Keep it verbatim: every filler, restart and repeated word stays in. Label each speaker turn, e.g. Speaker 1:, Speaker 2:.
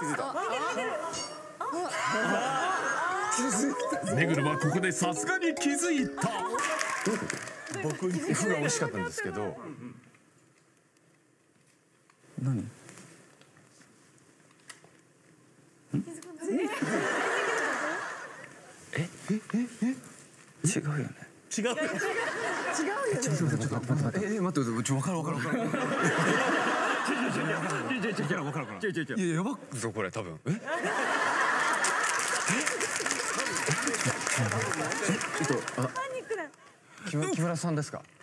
Speaker 1: 気づいた。
Speaker 2: 目黒はここでさすがに気づいた。
Speaker 1: 僕にフが美味しかったんですけど。何？ええええ違うよね。違う。違うよね。ちょっと待ってちょっと待ってええ待ってちょわかるわかるわかる。いややばくぞこれ多分。え？ちょっとあ木村さんですか？